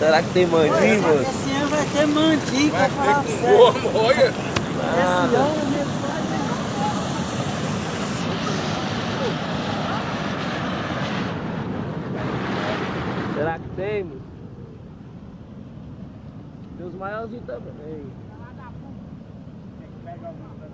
Será que tem mandinho, moço? Esse ano vai ter mandinho, Vai pra falar ter com sério. como, olha. Esse ano mesmo vai ter. Será que tem, moço? Tem os maiorzinhos também. Pega alguns